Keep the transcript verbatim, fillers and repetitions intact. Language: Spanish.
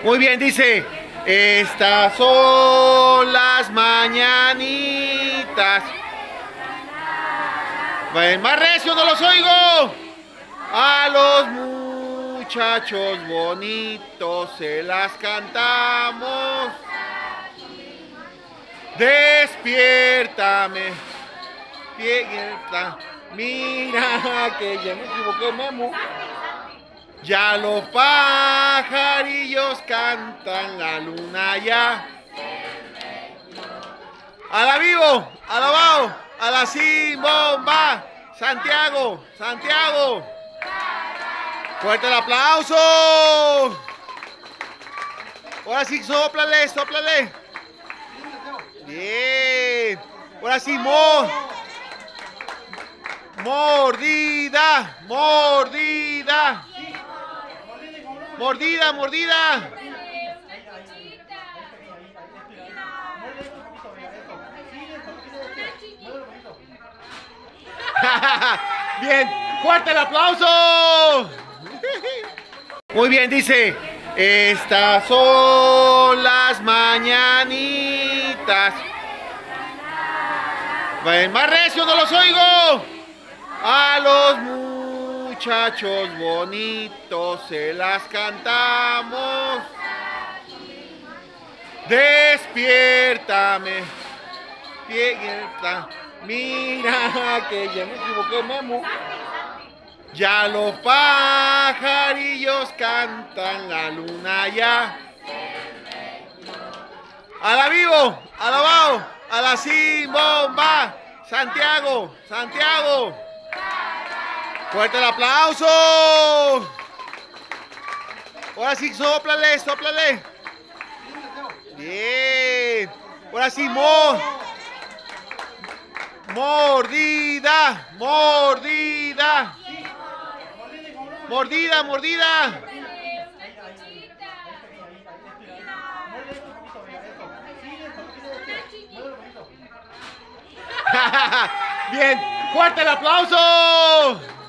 Muy bien, dice, estas son las mañanitas. Ven, más recio, no los oigo. A los muchachos bonitos se las cantamos. Despiértame, despierta. Mira que ya me equivoqué, Memo. Ya los pajarillos cantan, la luna ya. A la vivo, a la bao, a la sin bomba. Santiago, Santiago. Fuerte el aplauso. Ahora sí, sóplale, sóplale. Bien. Ahora sí, mo. Mordida, mordida. Mordida, mordida. Bien, fuerte el aplauso. Muy bien, dice, estas son las mañanitas. Ven, más recio, no los oigo. A los muchachos bonitos se las cantamos. Despiértame, despierta. Mira que ya me equivoqué, Memo. Ya los pajarillos cantan, la luna ya. A la vivo, a la bao, a la sin bomba. Santiago, Santiago. Fuerte el aplauso. Ahora sí, sóplale, sóplale. Bien. Ahora sí, mo. Mordida, mordida. Mordida, mordida. Bien, fuerte el aplauso.